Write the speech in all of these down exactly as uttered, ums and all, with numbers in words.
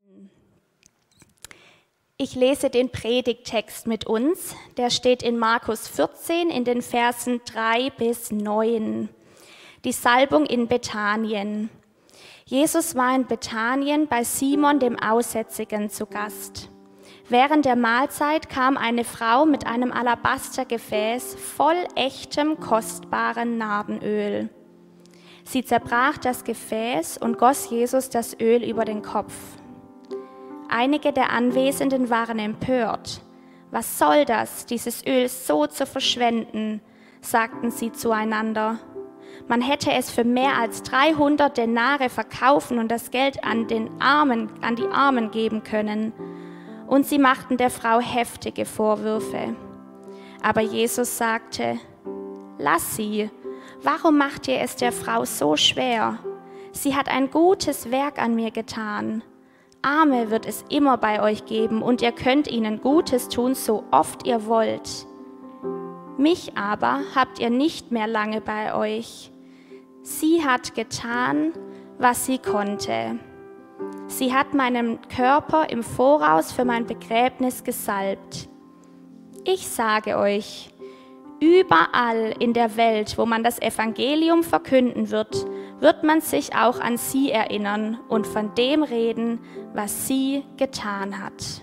Ich lese den Predigttext mit uns. Der steht in Markus vierzehn in den Versen drei bis neun. Die Salbung in Bethanien. Jesus war in Bethanien bei Simon dem Aussätzigen zu Gast. Während der Mahlzeit kam eine Frau mit einem Alabastergefäß voll echtem, kostbaren Nardenöl. Sie zerbrach das Gefäß und goss Jesus das Öl über den Kopf. Einige der Anwesenden waren empört. Was soll das, dieses Öl so zu verschwenden, sagten sie zueinander. Man hätte es für mehr als dreihundert Denare verkaufen und das Geld an den Armen, an die Armen geben können. Und sie machten der Frau heftige Vorwürfe. Aber Jesus sagte, lass sie, warum macht ihr es der Frau so schwer? Sie hat ein gutes Werk an mir getan. Arme wird es immer bei euch geben und ihr könnt ihnen Gutes tun, so oft ihr wollt. Mich aber habt ihr nicht mehr lange bei euch. Sie hat getan, was sie konnte. Sie hat meinen Körper im Voraus für mein Begräbnis gesalbt. Ich sage euch, überall in der Welt, wo man das Evangelium verkünden wird, wird man sich auch an sie erinnern und von dem reden, was sie getan hat.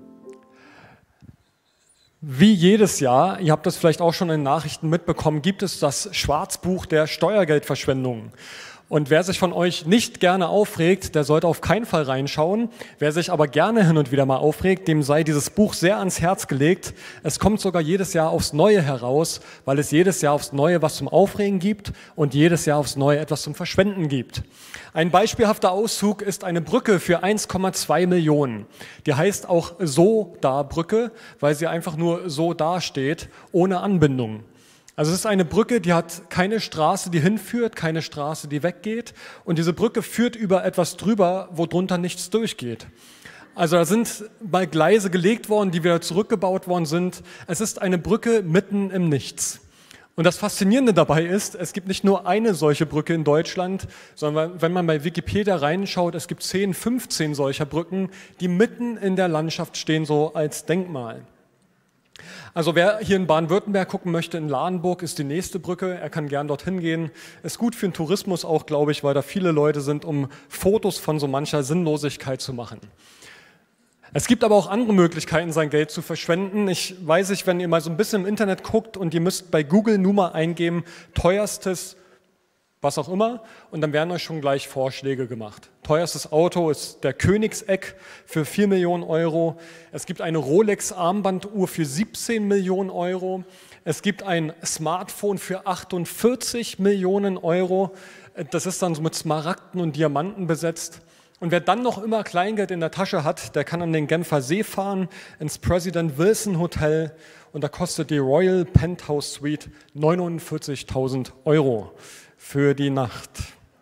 Wie jedes Jahr, ihr habt das vielleicht auch schon in den Nachrichten mitbekommen, gibt es das Schwarzbuch der Steuergeldverschwendung. Und wer sich von euch nicht gerne aufregt, der sollte auf keinen Fall reinschauen. Wer sich aber gerne hin und wieder mal aufregt, dem sei dieses Buch sehr ans Herz gelegt. Es kommt sogar jedes Jahr aufs Neue heraus, weil es jedes Jahr aufs Neue was zum Aufregen gibt und jedes Jahr aufs Neue etwas zum Verschwenden gibt. Ein beispielhafter Auszug ist eine Brücke für eins Komma zwei Millionen. Die heißt auch So-Da-Brücke, weil sie einfach nur so dasteht, ohne Anbindung. Also es ist eine Brücke, die hat keine Straße, die hinführt, keine Straße, die weggeht. Und diese Brücke führt über etwas drüber, wo drunter nichts durchgeht. Also da sind mal Gleise gelegt worden, die wieder zurückgebaut worden sind. Es ist eine Brücke mitten im Nichts. Und das Faszinierende dabei ist, es gibt nicht nur eine solche Brücke in Deutschland, sondern wenn man bei Wikipedia reinschaut, es gibt zehn, fünfzehn solcher Brücken, die mitten in der Landschaft stehen, so als Denkmal. Also wer hier in Baden-Württemberg gucken möchte, in Ladenburg ist die nächste Brücke, er kann gern dorthin gehen. Ist gut für den Tourismus auch, glaube ich, weil da viele Leute sind, um Fotos von so mancher Sinnlosigkeit zu machen. Es gibt aber auch andere Möglichkeiten, sein Geld zu verschwenden. Ich weiß nicht, wenn ihr mal so ein bisschen im Internet guckt und ihr müsst bei Google nur mal eingeben, teuerstes was auch immer, und dann werden euch schon gleich Vorschläge gemacht. Teuerstes Auto ist der Königseck für vier Millionen Euro. Es gibt eine Rolex-Armbanduhr für siebzehn Millionen Euro. Es gibt ein Smartphone für achtundvierzig Millionen Euro. Das ist dann so mit Smaragden und Diamanten besetzt. Und wer dann noch immer Kleingeld in der Tasche hat, der kann an den Genfer See fahren, ins President Wilson Hotel, und da kostet die Royal Penthouse Suite neunundvierzigtausend Euro. Für die Nacht.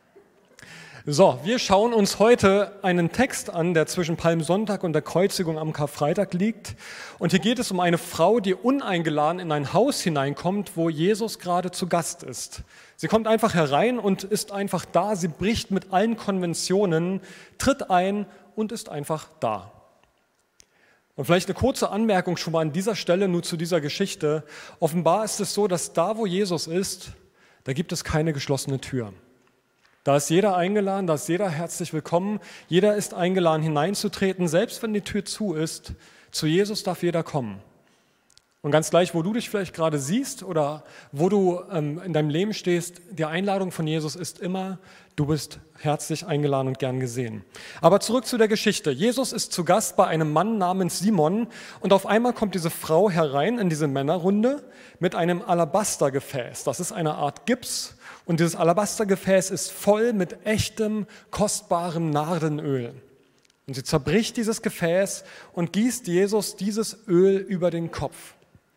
So, wir schauen uns heute einen Text an, der zwischen Palmsonntag und der Kreuzigung am Karfreitag liegt. Und hier geht es um eine Frau, die uneingeladen in ein Haus hineinkommt, wo Jesus gerade zu Gast ist. Sie kommt einfach herein und ist einfach da. Sie bricht mit allen Konventionen, tritt ein und ist einfach da. Und vielleicht eine kurze Anmerkung schon mal an dieser Stelle, nur zu dieser Geschichte. Offenbar ist es so, dass da, wo Jesus ist, da gibt es keine geschlossene Tür. Da ist jeder eingeladen, da ist jeder herzlich willkommen. Jeder ist eingeladen, hineinzutreten, selbst wenn die Tür zu ist. Zu Jesus darf jeder kommen. Und ganz gleich, wo du dich vielleicht gerade siehst oder wo du ähm, in deinem Leben stehst, die Einladung von Jesus ist immer, du bist herzlich eingeladen und gern gesehen. Aber zurück zu der Geschichte. Jesus ist zu Gast bei einem Mann namens Simon und auf einmal kommt diese Frau herein in diese Männerrunde mit einem Alabastergefäß. Das ist eine Art Gips und dieses Alabastergefäß ist voll mit echtem, kostbarem Nardenöl. Und sie zerbricht dieses Gefäß und gießt Jesus dieses Öl über den Kopf.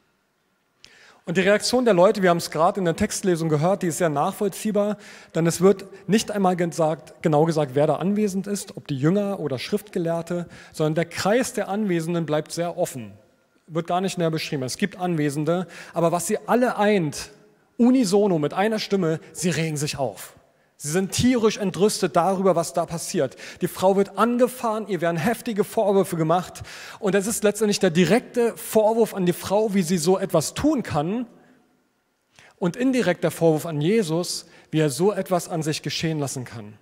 Und die Reaktion der Leute, wir haben es gerade in der Textlesung gehört, die ist sehr nachvollziehbar, denn es wird nicht einmal gesagt, genau gesagt, wer da anwesend ist, ob die Jünger oder Schriftgelehrte, sondern der Kreis der Anwesenden bleibt sehr offen, wird gar nicht näher beschrieben. Es gibt Anwesende, aber was sie alle eint, unisono mit einer Stimme, sie regen sich auf. Sie sind tierisch entrüstet darüber, was da passiert. Die Frau wird angefahren, ihr werden heftige Vorwürfe gemacht. Und es ist letztendlich der direkte Vorwurf an die Frau, wie sie so etwas tun kann. Und indirekt der Vorwurf an Jesus, wie er so etwas an sich geschehen lassen kann.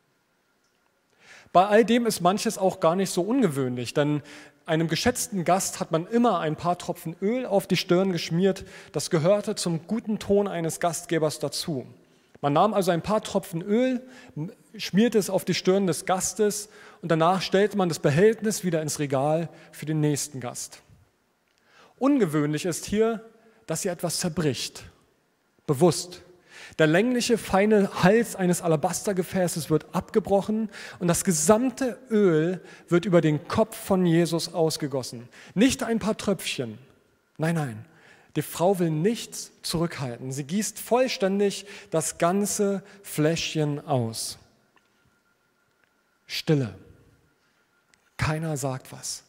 Bei all dem ist manches auch gar nicht so ungewöhnlich, denn einem geschätzten Gast hat man immer ein paar Tropfen Öl auf die Stirn geschmiert. Das gehörte zum guten Ton eines Gastgebers dazu. Man nahm also ein paar Tropfen Öl, schmierte es auf die Stirn des Gastes und danach stellte man das Behältnis wieder ins Regal für den nächsten Gast. Ungewöhnlich ist hier, dass sie etwas zerbricht, bewusst. Der längliche, feine Hals eines Alabastergefäßes wird abgebrochen und das gesamte Öl wird über den Kopf von Jesus ausgegossen. Nicht ein paar Tröpfchen, nein, nein. Die Frau will nichts zurückhalten. Sie gießt vollständig das ganze Fläschchen aus. Stille. Keiner sagt was.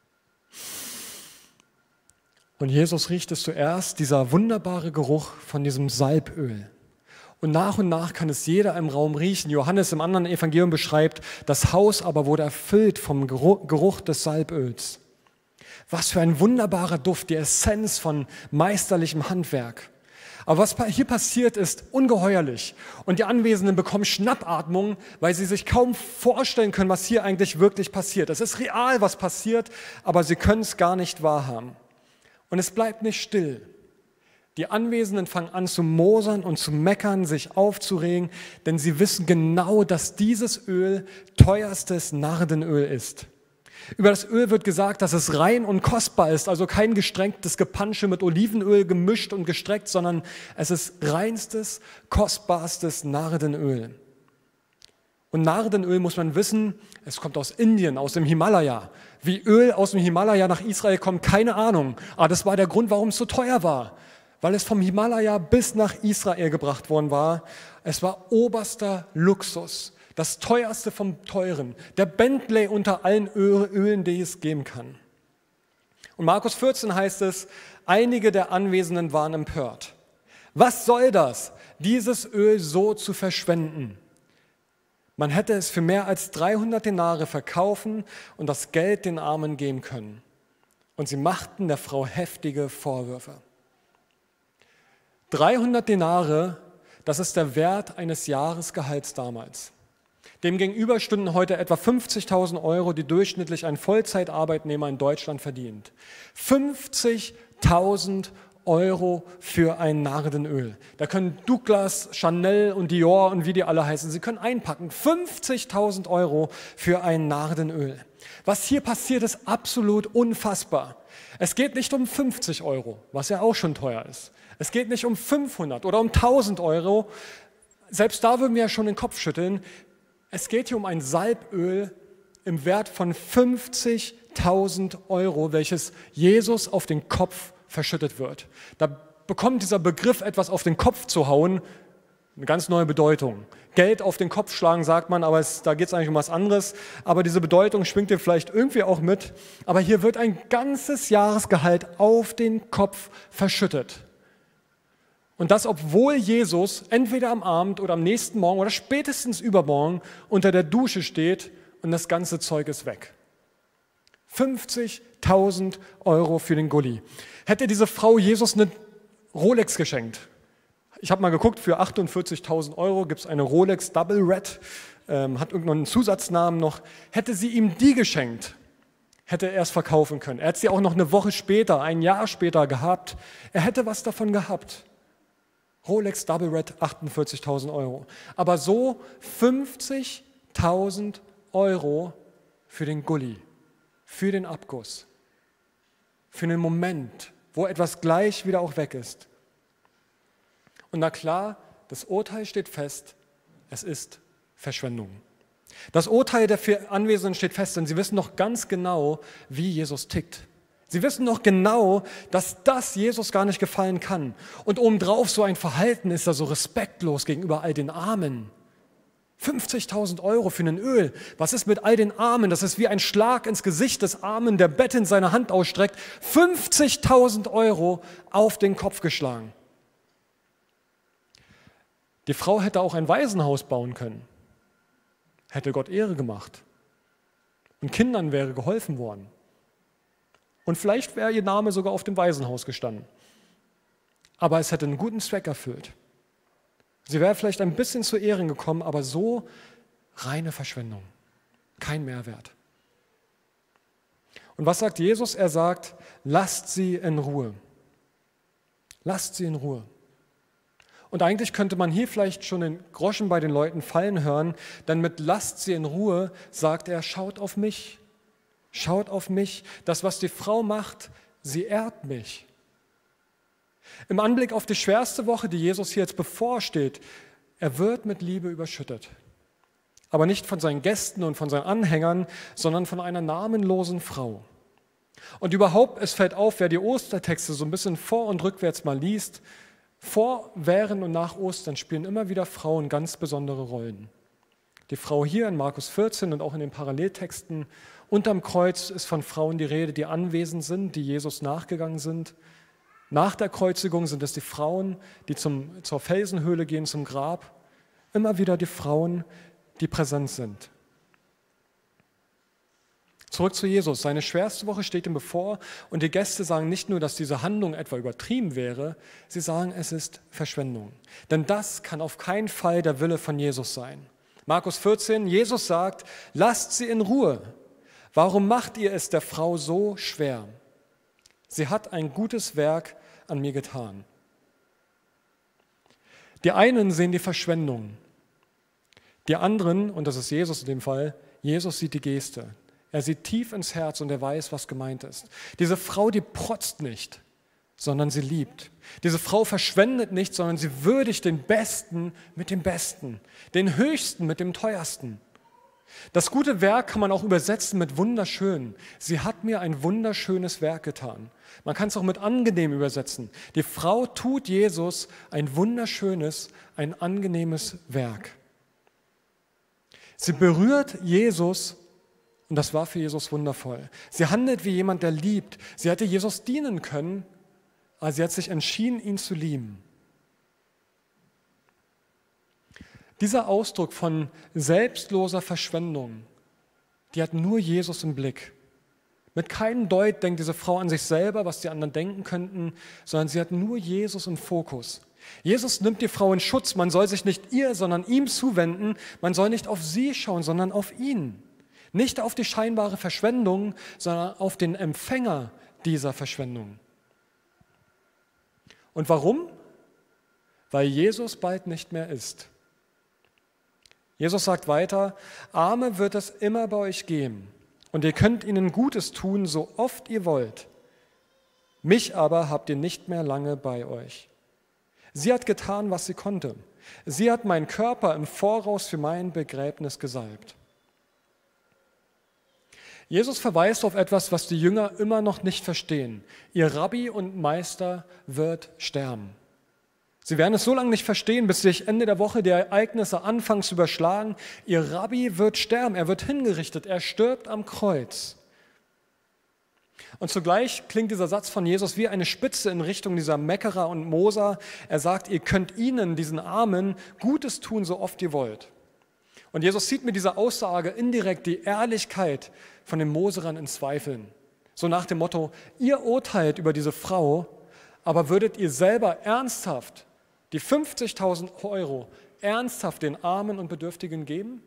Und Jesus riecht es zuerst, dieser wunderbare Geruch von diesem Salböl. Und nach und nach kann es jeder im Raum riechen. Johannes im anderen Evangelium beschreibt, das Haus aber wurde erfüllt vom Geruch des Salböls. Was für ein wunderbarer Duft, die Essenz von meisterlichem Handwerk. Aber was hier passiert, ist ungeheuerlich. Und die Anwesenden bekommen Schnappatmung, weil sie sich kaum vorstellen können, was hier eigentlich wirklich passiert. Es ist real, was passiert, aber sie können es gar nicht wahrhaben. Und es bleibt nicht still. Die Anwesenden fangen an zu mosern und zu meckern, sich aufzuregen, denn sie wissen genau, dass dieses Öl teuerstes Nardenöl ist. Über das Öl wird gesagt, dass es rein und kostbar ist, also kein gestrecktes Gepansche mit Olivenöl gemischt und gestreckt, sondern es ist reinstes, kostbarstes Nardenöl. Und Nardenöl, muss man wissen, es kommt aus Indien, aus dem Himalaya. Wie Öl aus dem Himalaya nach Israel kommt, keine Ahnung. Aber das war der Grund, warum es so teuer war. Weil es vom Himalaya bis nach Israel gebracht worden war. Es war oberster Luxus. Das teuerste vom Teuren, der Bentley unter allen Ölen, die es geben kann. Und Markus vierzehn heißt es, einige der Anwesenden waren empört. Was soll das, dieses Öl so zu verschwenden? Man hätte es für mehr als dreihundert Denare verkaufen und das Geld den Armen geben können. Und sie machten der Frau heftige Vorwürfe. dreihundert Denare, das ist der Wert eines Jahresgehalts damals. Demgegenüber stünden heute etwa fünfzigtausend Euro, die durchschnittlich ein Vollzeitarbeitnehmer in Deutschland verdient. fünfzigtausend Euro für ein Nardenöl. Da können Douglas, Chanel und Dior und wie die alle heißen, sie können einpacken. fünfzigtausend Euro für ein Nardenöl. Was hier passiert, ist absolut unfassbar. Es geht nicht um fünfzig Euro, was ja auch schon teuer ist. Es geht nicht um fünfhundert oder um tausend Euro. Selbst da würden wir ja schon den Kopf schütteln. Es geht hier um ein Salböl im Wert von fünfzigtausend Euro, welches Jesus auf den Kopf verschüttet wird. Da bekommt dieser Begriff, etwas auf den Kopf zu hauen, eine ganz neue Bedeutung. Geld auf den Kopf schlagen, sagt man, aber es, da geht es eigentlich um was anderes. Aber diese Bedeutung schwingt dir vielleicht irgendwie auch mit. Aber hier wird ein ganzes Jahresgehalt auf den Kopf verschüttet. Und das, obwohl Jesus entweder am Abend oder am nächsten Morgen oder spätestens übermorgen unter der Dusche steht und das ganze Zeug ist weg. fünfzigtausend Euro für den Gulli. Hätte diese Frau Jesus eine Rolex geschenkt? Ich habe mal geguckt, für achtundvierzigtausend Euro gibt es eine Rolex Double Red, ähm, hat irgendeinen Zusatznamen noch. Hätte sie ihm die geschenkt, hätte er es verkaufen können. Er hätte sie auch noch eine Woche später, ein Jahr später gehabt. Er hätte was davon gehabt. Rolex Double Red, achtundvierzigtausend Euro. Aber so fünfzigtausend Euro für den Gulli, für den Abguss, für einen Moment, wo etwas gleich wieder auch weg ist. Und na klar, das Urteil steht fest, es ist Verschwendung. Das Urteil der vier Anwesenden steht fest, denn sie wissen noch ganz genau, wie Jesus tickt. Sie wissen noch genau, dass das Jesus gar nicht gefallen kann. Und obendrauf so ein Verhalten ist er so respektlos gegenüber all den Armen. fünfzigtausend Euro für ein Öl. Was ist mit all den Armen? Das ist wie ein Schlag ins Gesicht des Armen, der bettend seine Hand ausstreckt. fünfzigtausend Euro auf den Kopf geschlagen. Die Frau hätte auch ein Waisenhaus bauen können, hätte Gott Ehre gemacht und Kindern wäre geholfen worden. Und vielleicht wäre ihr Name sogar auf dem Waisenhaus gestanden. Aber es hätte einen guten Zweck erfüllt. Sie wäre vielleicht ein bisschen zu Ehren gekommen, aber so reine Verschwendung, kein Mehrwert. Und was sagt Jesus? Er sagt, lasst sie in Ruhe. Lasst sie in Ruhe. Und eigentlich könnte man hier vielleicht schon den Groschen bei den Leuten fallen hören, denn mit lasst sie in Ruhe sagt er, schaut auf mich. Schaut auf mich. Das, was die Frau macht, sie ehrt mich. Im Anblick auf die schwerste Woche, die Jesus hier jetzt bevorsteht, er wird mit Liebe überschüttet. Aber nicht von seinen Gästen und von seinen Anhängern, sondern von einer namenlosen Frau. Und überhaupt, es fällt auf, wer die Ostertexte so ein bisschen vor- und rückwärts mal liest, vor, während und nach Ostern spielen immer wieder Frauen ganz besondere Rollen. Die Frau hier in Markus vierzehn und auch in den Paralleltexten unterm Kreuz ist von Frauen die Rede, die anwesend sind, die Jesus nachgegangen sind. Nach der Kreuzigung sind es die Frauen, die zum, zur Felsenhöhle gehen, zum Grab. Immer wieder die Frauen, die präsent sind. Zurück zu Jesus. Seine schwerste Woche steht ihm bevor und die Gäste sagen nicht nur, dass diese Handlung etwa übertrieben wäre, sie sagen, es ist Verschwendung. Denn das kann auf keinen Fall der Wille von Jesus sein. Markus vierzehn, Jesus sagt, lasst sie in Ruhe. Warum macht ihr es der Frau so schwer? Sie hat ein gutes Werk an mir getan. Die einen sehen die Verschwendung. Die anderen, und das ist Jesus in dem Fall, Jesus sieht die Geste. Er sieht tief ins Herz und er weiß, was gemeint ist. Diese Frau, die protzt nicht, sondern sie liebt. Diese Frau verschwendet nicht, sondern sie würdigt den Besten mit dem Besten, den Höchsten mit dem Teuersten. Das gute Werk kann man auch übersetzen mit wunderschön. Sie hat mir ein wunderschönes Werk getan. Man kann es auch mit angenehm übersetzen. Die Frau tut Jesus ein wunderschönes, ein angenehmes Werk. Sie berührt Jesus und das war für Jesus wundervoll. Sie handelt wie jemand, der liebt. Sie hätte Jesus dienen können, aber sie hat sich entschieden, ihn zu lieben. Dieser Ausdruck von selbstloser Verschwendung, die hat nur Jesus im Blick. Mit keinem Deut denkt diese Frau an sich selber, was die anderen denken könnten, sondern sie hat nur Jesus im Fokus. Jesus nimmt die Frau in Schutz. Man soll sich nicht ihr, sondern ihm zuwenden. Man soll nicht auf sie schauen, sondern auf ihn. Nicht auf die scheinbare Verschwendung, sondern auf den Empfänger dieser Verschwendung. Und warum? Weil Jesus bald nicht mehr ist. Jesus sagt weiter, Arme wird es immer bei euch geben und ihr könnt ihnen Gutes tun, so oft ihr wollt. Mich aber habt ihr nicht mehr lange bei euch. Sie hat getan, was sie konnte. Sie hat meinen Körper im Voraus für mein Begräbnis gesalbt. Jesus verweist auf etwas, was die Jünger immer noch nicht verstehen. Ihr Rabbi und Meister wird sterben. Sie werden es so lange nicht verstehen, bis sich Ende der Woche die Ereignisse anfangen zu überschlagen. Ihr Rabbi wird sterben, er wird hingerichtet, er stirbt am Kreuz. Und zugleich klingt dieser Satz von Jesus wie eine Spitze in Richtung dieser Meckerer und Moser. Er sagt, ihr könnt ihnen, diesen Armen, Gutes tun, so oft ihr wollt. Und Jesus zieht mit dieser Aussage indirekt die Ehrlichkeit von den Moserern in Zweifeln. So nach dem Motto, ihr urteilt über diese Frau, aber würdet ihr selber ernsthaft die fünfzigtausend Euro ernsthaft den Armen und Bedürftigen geben?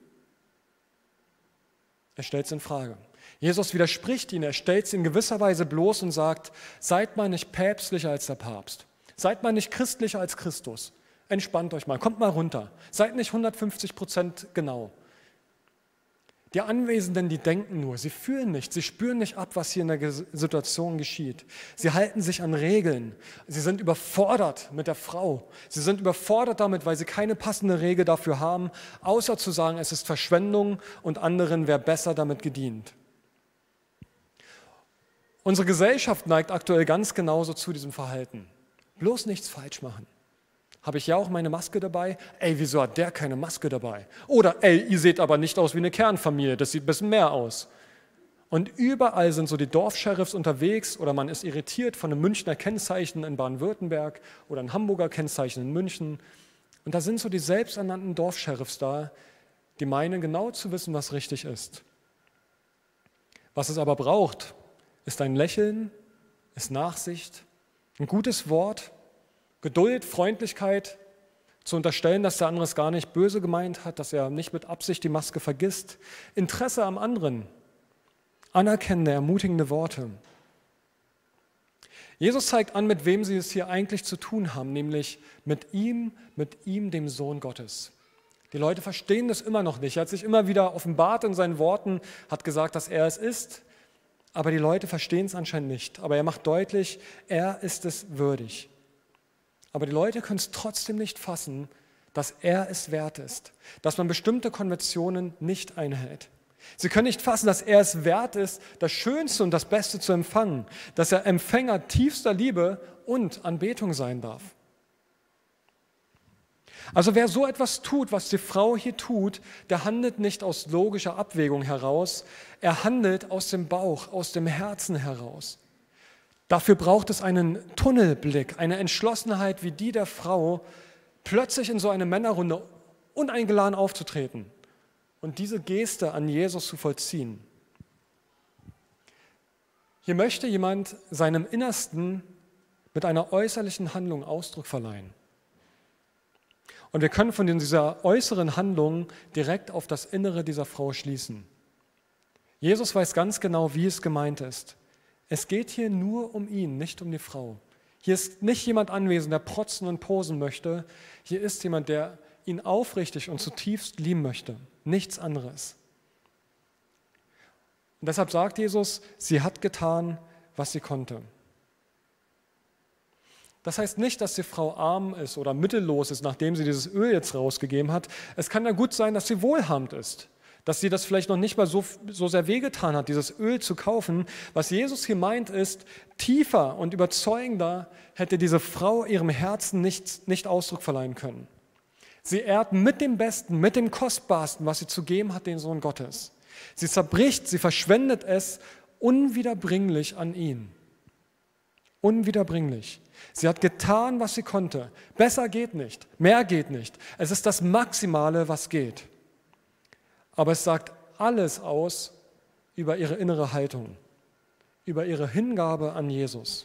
Er stellt es in Frage. Jesus widerspricht ihnen, er stellt es in gewisser Weise bloß und sagt, seid mal nicht päpstlicher als der Papst, seid mal nicht christlicher als Christus, entspannt euch mal, kommt mal runter, seid nicht hundertfünfzig Prozent genau. Die Anwesenden, die denken nur, sie fühlen nicht, sie spüren nicht ab, was hier in der Situation geschieht. Sie halten sich an Regeln, sie sind überfordert mit der Frau, sie sind überfordert damit, weil sie keine passende Regel dafür haben, außer zu sagen, es ist Verschwendung und anderen wäre besser damit gedient. Unsere Gesellschaft neigt aktuell ganz genauso zu diesem Verhalten. Bloß nichts falsch machen. Habe ich ja auch meine Maske dabei? Ey, wieso hat der keine Maske dabei? Oder, ey, ihr seht aber nicht aus wie eine Kernfamilie, das sieht ein bisschen mehr aus. Und überall sind so die Dorfsheriffs unterwegs oder man ist irritiert von einem Münchner Kennzeichen in Baden-Württemberg oder einem Hamburger Kennzeichen in München. Und da sind so die selbsternannten Dorfscheriffs da, die meinen genau zu wissen, was richtig ist. Was es aber braucht, ist ein Lächeln, ist Nachsicht, ein gutes Wort, Geduld, Freundlichkeit, zu unterstellen, dass der andere es gar nicht böse gemeint hat, dass er nicht mit Absicht die Maske vergisst, Interesse am anderen, anerkennende, ermutigende Worte. Jesus zeigt an, mit wem sie es hier eigentlich zu tun haben, nämlich mit ihm, mit ihm, dem Sohn Gottes. Die Leute verstehen das immer noch nicht. Er hat sich immer wieder offenbart in seinen Worten, hat gesagt, dass er es ist, aber die Leute verstehen es anscheinend nicht. Aber er macht deutlich, er ist es würdig. Aber die Leute können es trotzdem nicht fassen, dass er es wert ist, dass man bestimmte Konventionen nicht einhält. Sie können nicht fassen, dass er es wert ist, das Schönste und das Beste zu empfangen, dass er Empfänger tiefster Liebe und Anbetung sein darf. Also wer so etwas tut, was die Frau hier tut, der handelt nicht aus logischer Abwägung heraus, er handelt aus dem Bauch, aus dem Herzen heraus. Dafür braucht es einen Tunnelblick, eine Entschlossenheit wie die der Frau, plötzlich in so eine Männerrunde uneingeladen aufzutreten und diese Geste an Jesus zu vollziehen. Hier möchte jemand seinem Innersten mit einer äußerlichen Handlung Ausdruck verleihen. Und wir können von dieser äußeren Handlung direkt auf das Innere dieser Frau schließen. Jesus weiß ganz genau, wie es gemeint ist. Es geht hier nur um ihn, nicht um die Frau. Hier ist nicht jemand anwesend, der protzen und posen möchte. Hier ist jemand, der ihn aufrichtig und zutiefst lieben möchte. Nichts anderes. Und deshalb sagt Jesus, sie hat getan, was sie konnte. Das heißt nicht, dass die Frau arm ist oder mittellos ist, nachdem sie dieses Öl jetzt rausgegeben hat. Es kann ja gut sein, dass sie wohlhabend ist. Dass sie das vielleicht noch nicht mal so, so sehr wehgetan hat, dieses Öl zu kaufen. Was Jesus hier meint ist, tiefer und überzeugender hätte diese Frau ihrem Herzen nicht, nicht Ausdruck verleihen können. Sie ehrt mit dem Besten, mit dem Kostbarsten, was sie zu geben hat, den Sohn Gottes. Sie zerbricht, sie verschwendet es unwiederbringlich an ihn. Unwiederbringlich. Sie hat getan, was sie konnte. Besser geht nicht, mehr geht nicht. Es ist das Maximale, was geht. Aber es sagt alles aus über ihre innere Haltung, über ihre Hingabe an Jesus.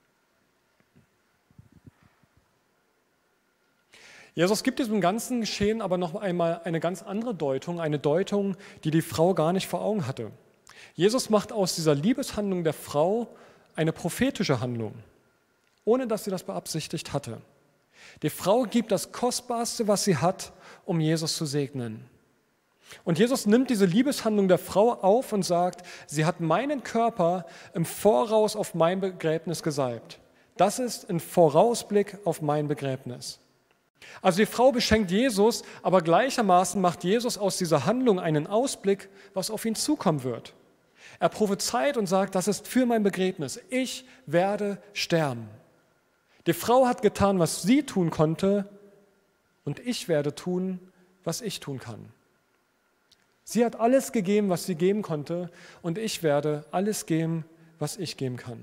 Jesus gibt diesem ganzen Geschehen aber noch einmal eine ganz andere Deutung, eine Deutung, die die Frau gar nicht vor Augen hatte. Jesus macht aus dieser Liebeshandlung der Frau eine prophetische Handlung, ohne dass sie das beabsichtigt hatte. Die Frau gibt das Kostbarste, was sie hat, um Jesus zu segnen. Und Jesus nimmt diese Liebeshandlung der Frau auf und sagt, sie hat meinen Körper im Voraus auf mein Begräbnis gesalbt. Das ist ein Vorausblick auf mein Begräbnis. Also die Frau beschenkt Jesus, aber gleichermaßen macht Jesus aus dieser Handlung einen Ausblick, was auf ihn zukommen wird. Er prophezeit und sagt, das ist für mein Begräbnis. Ich werde sterben. Die Frau hat getan, was sie tun konnte, und ich werde tun, was ich tun kann. Sie hat alles gegeben, was sie geben konnte, und ich werde alles geben, was ich geben kann.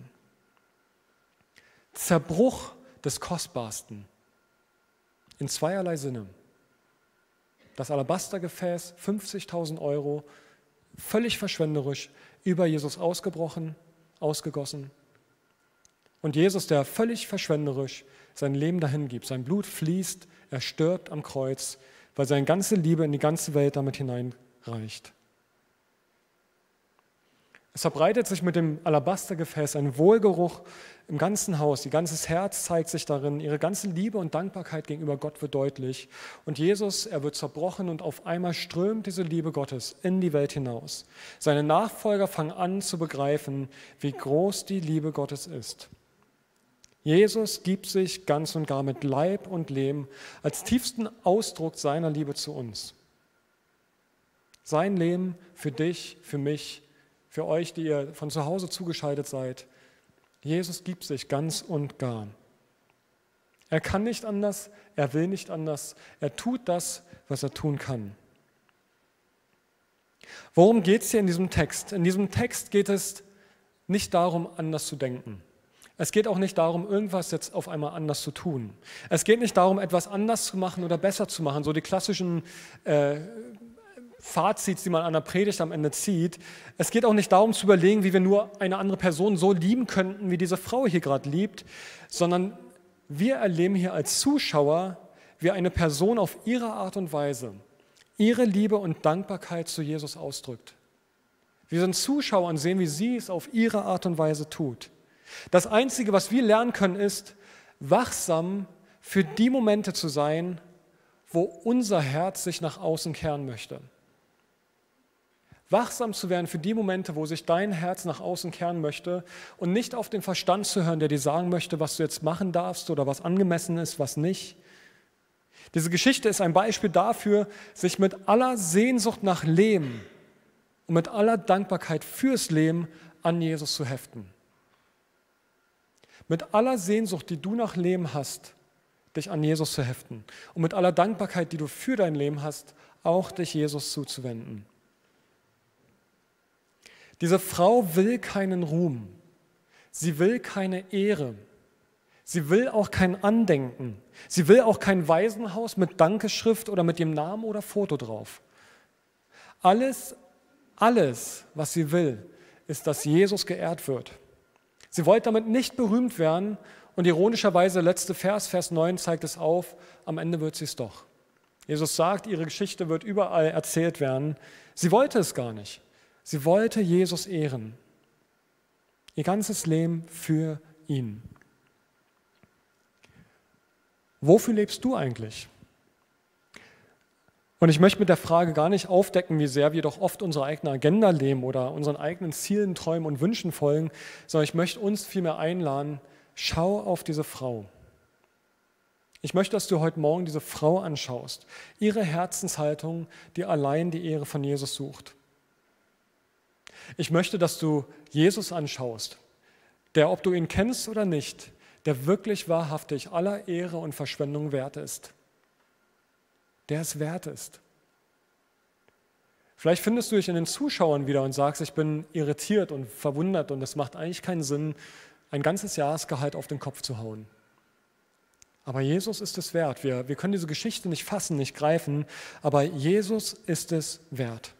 Zerbruch des Kostbarsten in zweierlei Sinne. Das Alabastergefäß, fünfzigtausend Euro, völlig verschwenderisch, über Jesus ausgebrochen, ausgegossen. Und Jesus, der völlig verschwenderisch sein Leben dahin gibt, sein Blut fließt, er stirbt am Kreuz, weil seine ganze Liebe in die ganze Welt damit hineinreicht. Es verbreitet sich mit dem Alabastergefäß ein Wohlgeruch im ganzen Haus. Ihr ganzes Herz zeigt sich darin. Ihre ganze Liebe und Dankbarkeit gegenüber Gott wird deutlich. Und Jesus, er wird zerbrochen und auf einmal strömt diese Liebe Gottes in die Welt hinaus. Seine Nachfolger fangen an zu begreifen, wie groß die Liebe Gottes ist. Jesus gibt sich ganz und gar mit Leib und Leben als tiefsten Ausdruck seiner Liebe zu uns. Sein Leben für dich, für mich, für euch, die ihr von zu Hause zugeschaltet seid. Jesus gibt sich ganz und gar. Er kann nicht anders, er will nicht anders, er tut das, was er tun kann. Worum geht es hier in diesem Text? In diesem Text geht es nicht darum, anders zu denken. Es geht auch nicht darum, irgendwas jetzt auf einmal anders zu tun. Es geht nicht darum, etwas anders zu machen oder besser zu machen, so die klassischen äh, Fazits, die man an der Predigt am Ende zieht. Es geht auch nicht darum zu überlegen, wie wir nur eine andere Person so lieben könnten, wie diese Frau hier gerade liebt, sondern wir erleben hier als Zuschauer, wie eine Person auf ihre Art und Weise ihre Liebe und Dankbarkeit zu Jesus ausdrückt. Wir sind Zuschauer und sehen, wie sie es auf ihre Art und Weise tut. Das Einzige, was wir lernen können, ist, wachsam für die Momente zu sein, wo unser Herz sich nach außen kehren möchte. Wachsam zu werden für die Momente, wo sich dein Herz nach außen kehren möchte und nicht auf den Verstand zu hören, der dir sagen möchte, was du jetzt machen darfst oder was angemessen ist, was nicht. Diese Geschichte ist ein Beispiel dafür, sich mit aller Sehnsucht nach Leben und mit aller Dankbarkeit fürs Leben an Jesus zu heften. Mit aller Sehnsucht, die du nach Leben hast, dich an Jesus zu heften. Und mit aller Dankbarkeit, die du für dein Leben hast, auch dich Jesus zuzuwenden. Diese Frau will keinen Ruhm. Sie will keine Ehre. Sie will auch kein Andenken. Sie will auch kein Waisenhaus mit Dankeschrift oder mit dem Namen oder Foto drauf. Alles, alles, was sie will, ist, dass Jesus geehrt wird. Sie wollte damit nicht berühmt werden und ironischerweise, der letzte Vers, Vers neun, zeigt es auf, am Ende wird sie es doch. Jesus sagt, ihre Geschichte wird überall erzählt werden. Sie wollte es gar nicht. Sie wollte Jesus ehren. Ihr ganzes Leben für ihn. Wofür lebst du eigentlich? Und ich möchte mit der Frage gar nicht aufdecken, wie sehr wir doch oft unsere eigene Agenda leben oder unseren eigenen Zielen, Träumen und Wünschen folgen, sondern ich möchte uns vielmehr einladen, schau auf diese Frau. Ich möchte, dass du heute Morgen diese Frau anschaust, ihre Herzenshaltung, die allein die Ehre von Jesus sucht. Ich möchte, dass du Jesus anschaust, der, ob du ihn kennst oder nicht, der wirklich wahrhaftig aller Ehre und Verschwendung wert ist. Der es wert ist. Vielleicht findest du dich in den Zuschauern wieder und sagst, ich bin irritiert und verwundert und es macht eigentlich keinen Sinn, ein ganzes Jahresgehalt auf den Kopf zu hauen. Aber Jesus ist es wert. Wir, wir können diese Geschichte nicht fassen, nicht greifen, aber Jesus ist es wert.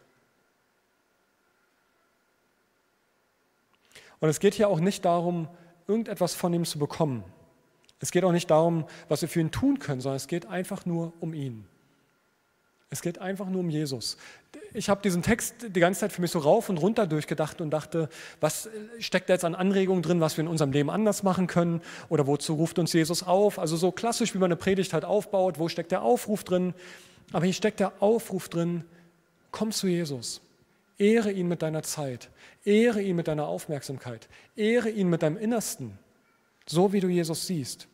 Und es geht hier auch nicht darum, irgendetwas von ihm zu bekommen. Es geht auch nicht darum, was wir für ihn tun können, sondern es geht einfach nur um ihn. Es geht einfach nur um Jesus. Ich habe diesen Text die ganze Zeit für mich so rauf und runter durchgedacht und dachte, was steckt da jetzt an Anregungen drin, was wir in unserem Leben anders machen können oder wozu ruft uns Jesus auf? Also so klassisch, wie man eine Predigt halt aufbaut, wo steckt der Aufruf drin? Aber hier steckt der Aufruf drin, komm zu Jesus. Ehre ihn mit deiner Zeit, ehre ihn mit deiner Aufmerksamkeit, ehre ihn mit deinem Innersten, so wie du Jesus siehst.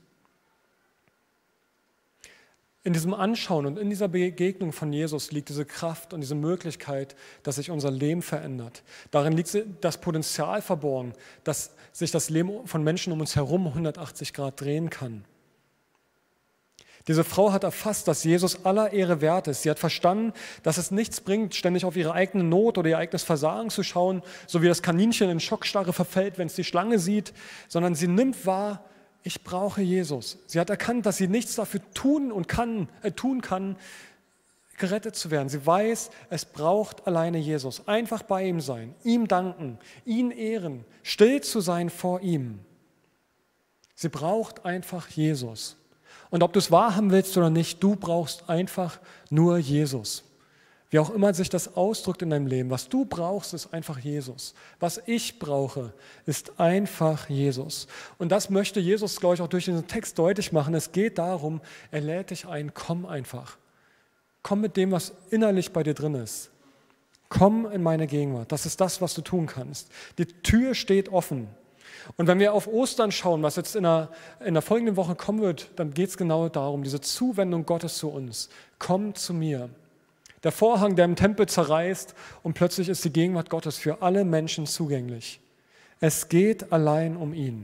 In diesem Anschauen und in dieser Begegnung von Jesus liegt diese Kraft und diese Möglichkeit, dass sich unser Leben verändert. Darin liegt das Potenzial verborgen, dass sich das Leben von Menschen um uns herum hundertachtzig Grad drehen kann. Diese Frau hat erfasst, dass Jesus aller Ehre wert ist. Sie hat verstanden, dass es nichts bringt, ständig auf ihre eigene Not oder ihr eigenes Versagen zu schauen, so wie das Kaninchen in Schockstarre verfällt, wenn es die Schlange sieht, sondern sie nimmt wahr, ich brauche Jesus. Sie hat erkannt, dass sie nichts dafür tun und kann, äh, tun kann, gerettet zu werden. Sie weiß, es braucht alleine Jesus. Einfach bei ihm sein, ihm danken, ihn ehren, still zu sein vor ihm. Sie braucht einfach Jesus. Und ob du es wahrhaben willst oder nicht, du brauchst einfach nur Jesus. Wie auch immer sich das ausdrückt in deinem Leben, was du brauchst, ist einfach Jesus. Was ich brauche, ist einfach Jesus. Und das möchte Jesus, glaube ich, auch durch diesen Text deutlich machen. Es geht darum, er lädt dich ein, komm einfach. Komm mit dem, was innerlich bei dir drin ist. Komm in meine Gegenwart. Das ist das, was du tun kannst. Die Tür steht offen. Und wenn wir auf Ostern schauen, was jetzt in der, in der folgenden Woche kommen wird, dann geht es genau darum, diese Zuwendung Gottes zu uns. Komm zu mir. Der Vorhang, der im Tempel zerreißt und plötzlich ist die Gegenwart Gottes für alle Menschen zugänglich. Es geht allein um ihn.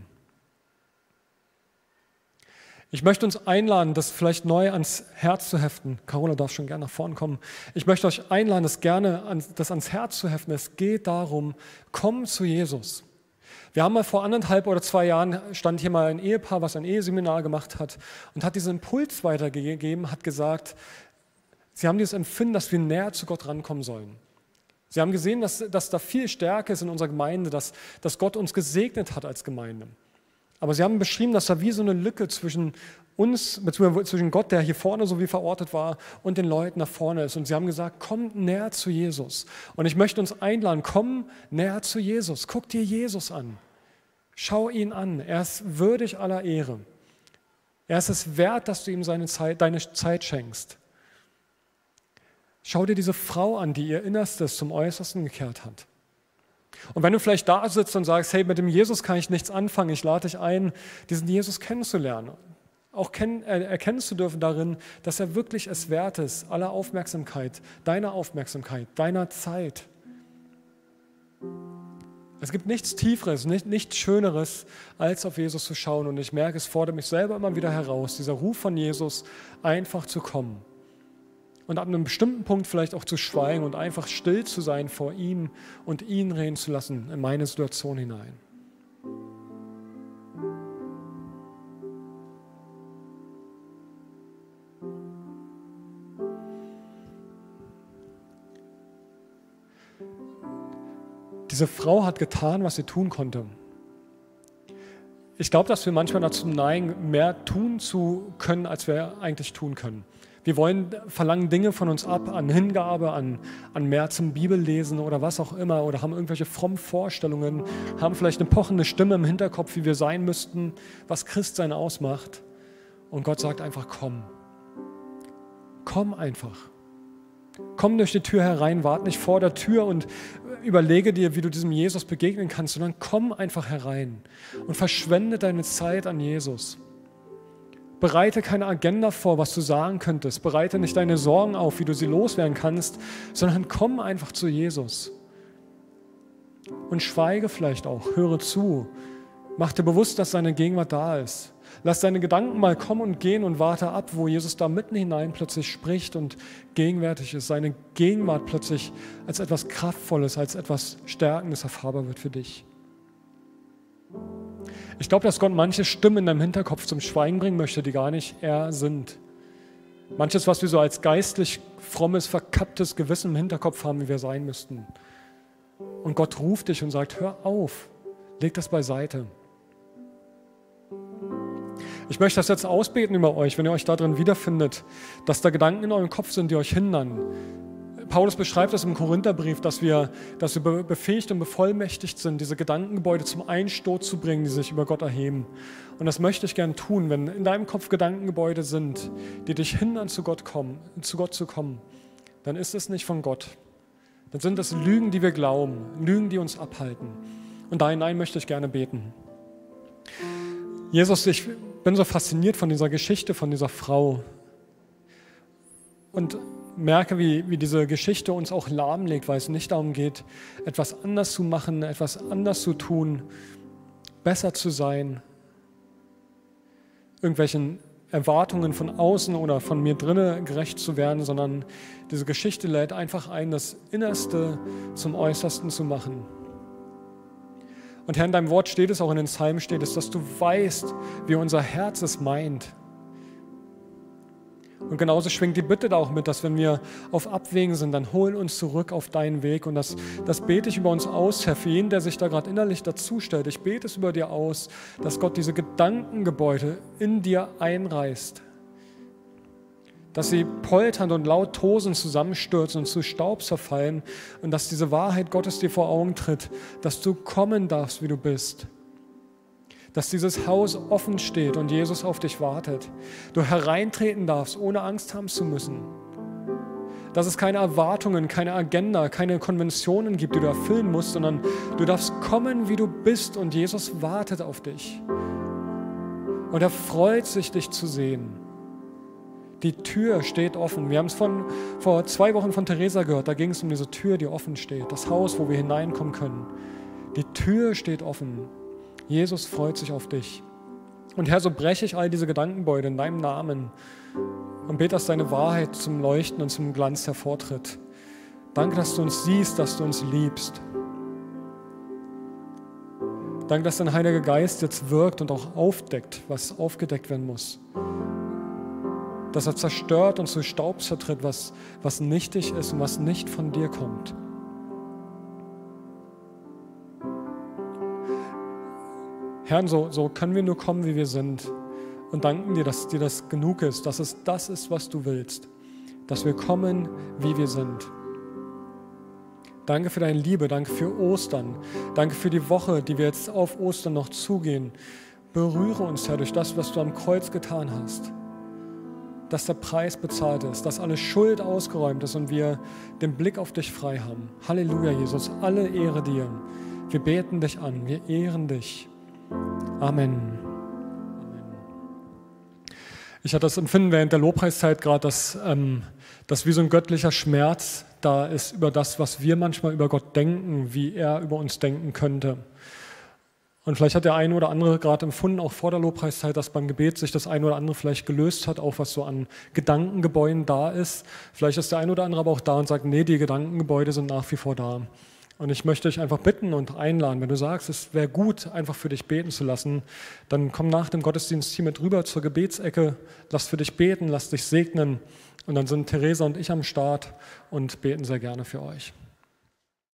Ich möchte uns einladen, das vielleicht neu ans Herz zu heften. Carola darf schon gerne nach vorne kommen. Ich möchte euch einladen, das gerne an, das ans Herz zu heften. Es geht darum, komm zu Jesus. Wir haben mal vor anderthalb oder zwei Jahren, stand hier mal ein Ehepaar, was ein Eheseminar gemacht hat und hat diesen Impuls weitergegeben, hat gesagt, sie haben dieses Empfinden, dass wir näher zu Gott rankommen sollen. Sie haben gesehen, dass, dass da viel Stärke ist in unserer Gemeinde, dass, dass Gott uns gesegnet hat als Gemeinde. Aber sie haben beschrieben, dass da wie so eine Lücke zwischen uns, beziehungsweise zwischen Gott, der hier vorne so wie verortet war, und den Leuten da vorne ist. Und sie haben gesagt, kommt näher zu Jesus. Und ich möchte uns einladen, komm näher zu Jesus. Guck dir Jesus an. Schau ihn an. Er ist würdig aller Ehre. Er ist es wert, dass du ihm seine Zeit, deine Zeit schenkst. Schau dir diese Frau an, die ihr Innerstes zum Äußersten gekehrt hat. Und wenn du vielleicht da sitzt und sagst, hey, mit dem Jesus kann ich nichts anfangen, ich lade dich ein, diesen Jesus kennenzulernen. Auch kenn, erkennen zu dürfen darin, dass er wirklich es wert ist, aller Aufmerksamkeit, deiner Aufmerksamkeit, deiner Zeit. Es gibt nichts Tieferes, nicht, nichts Schöneres, als auf Jesus zu schauen. Und ich merke, es fordert mich selber immer wieder heraus, dieser Ruf von Jesus, einfach zu kommen. Und ab einem bestimmten Punkt vielleicht auch zu schweigen und einfach still zu sein vor ihm und ihn reden zu lassen in meine Situation hinein. Diese Frau hat getan, was sie tun konnte. Ich glaube, dass wir manchmal dazu neigen, mehr tun zu können, als wir eigentlich tun können. Wir wollen, verlangen Dinge von uns ab, an Hingabe, an, an mehr zum Bibellesen oder was auch immer, oder haben irgendwelche frommen Vorstellungen, haben vielleicht eine pochende Stimme im Hinterkopf, wie wir sein müssten, was Christsein ausmacht. Und Gott sagt einfach, komm. Komm einfach. Komm durch die Tür herein, wart nicht vor der Tür und überlege dir, wie du diesem Jesus begegnen kannst, sondern komm einfach herein und verschwende deine Zeit an Jesus. Bereite keine Agenda vor, was du sagen könntest. Bereite nicht deine Sorgen auf, wie du sie loswerden kannst, sondern komm einfach zu Jesus. Und schweige vielleicht auch, höre zu. Mach dir bewusst, dass seine Gegenwart da ist. Lass deine Gedanken mal kommen und gehen und warte ab, wo Jesus da mitten hinein plötzlich spricht und gegenwärtig ist. Seine Gegenwart plötzlich als etwas Kraftvolles, als etwas Stärkendes erfahrbar wird für dich. Ich glaube, dass Gott manche Stimmen in deinem Hinterkopf zum Schweigen bringen möchte, die gar nicht er sind. Manches, was wir so als geistlich frommes, verkapptes Gewissen im Hinterkopf haben, wie wir sein müssten. Und Gott ruft dich und sagt, hör auf, leg das beiseite. Ich möchte das jetzt ausbeten über euch, wenn ihr euch darin wiederfindet, dass da Gedanken in eurem Kopf sind, die euch hindern. Paulus beschreibt das im Korintherbrief, dass wir, dass wir befähigt und bevollmächtigt sind, diese Gedankengebäude zum Einsturz zu bringen, die sich über Gott erheben. Und das möchte ich gern tun, wenn in deinem Kopf Gedankengebäude sind, die dich hindern, zu Gott, kommen, zu Gott zu kommen, dann ist es nicht von Gott. Dann sind es Lügen, die wir glauben, Lügen, die uns abhalten. Und da hinein möchte ich gerne beten. Jesus, ich bin so fasziniert von dieser Geschichte, von dieser Frau. Und merke, wie, wie diese Geschichte uns auch lahmlegt, weil es nicht darum geht, etwas anders zu machen, etwas anders zu tun, besser zu sein, irgendwelchen Erwartungen von außen oder von mir drinnen gerecht zu werden, sondern diese Geschichte lädt einfach ein, das Innerste zum Äußersten zu machen. Und Herr, in deinem Wort steht es, auch in den Psalmen steht es, dass du weißt, wie unser Herz es meint. Und genauso schwingt die Bitte da auch mit, dass wenn wir auf Abwägen sind, dann hol uns zurück auf deinen Weg. Und das, das bete ich über uns aus, Herr, für jeden, der sich da gerade innerlich dazustellt. Ich bete es über dir aus, dass Gott diese Gedankengebäude in dir einreißt. Dass sie polternd und laut tosend zusammenstürzen und zu Staub zerfallen. Und dass diese Wahrheit Gottes dir vor Augen tritt, dass du kommen darfst, wie du bist. Dass dieses Haus offen steht und Jesus auf dich wartet. Du hereintreten darfst, ohne Angst haben zu müssen. Dass es keine Erwartungen, keine Agenda, keine Konventionen gibt, die du erfüllen musst, sondern du darfst kommen, wie du bist und Jesus wartet auf dich. Und er freut sich, dich zu sehen. Die Tür steht offen. Wir haben es von, vor zwei Wochen von Theresa gehört, da ging es um diese Tür, die offen steht. Das Haus, wo wir hineinkommen können. Die Tür steht offen. Jesus freut sich auf dich. Und Herr, so breche ich all diese Gedankengebäude in deinem Namen und bete, dass deine Wahrheit zum Leuchten und zum Glanz hervortritt. Danke, dass du uns siehst, dass du uns liebst. Danke, dass dein Heiliger Geist jetzt wirkt und auch aufdeckt, was aufgedeckt werden muss. Dass er zerstört und zu Staub zertritt, was, was nichtig ist und was nicht von dir kommt. Herr, so, so können wir nur kommen, wie wir sind. Und danken dir, dass dir das genug ist, dass es das ist, was du willst. Dass wir kommen, wie wir sind. Danke für deine Liebe, danke für Ostern. Danke für die Woche, die wir jetzt auf Ostern noch zugehen. Berühre uns, Herr, durch das, was du am Kreuz getan hast. Dass der Preis bezahlt ist, dass alle Schuld ausgeräumt ist und wir den Blick auf dich frei haben. Halleluja, Jesus, alle Ehre dir. Wir beten dich an, wir ehren dich. Amen. Ich hatte das Empfinden während der Lobpreiszeit gerade, dass, ähm, dass wie so ein göttlicher Schmerz da ist über das, was wir manchmal über Gott denken, wie er über uns denken könnte. Und vielleicht hat der eine oder andere gerade empfunden, auch vor der Lobpreiszeit, dass beim Gebet sich das eine oder andere vielleicht gelöst hat, auch was so an Gedankengebäuden da ist. Vielleicht ist der eine oder andere aber auch da und sagt, nee, die Gedankengebäude sind nach wie vor da. Und ich möchte dich einfach bitten und einladen, wenn du sagst, es wäre gut, einfach für dich beten zu lassen, dann komm nach dem Gottesdienst hier mit rüber zur Gebetsecke, lass für dich beten, lass dich segnen und dann sind Theresa und ich am Start und beten sehr gerne für euch.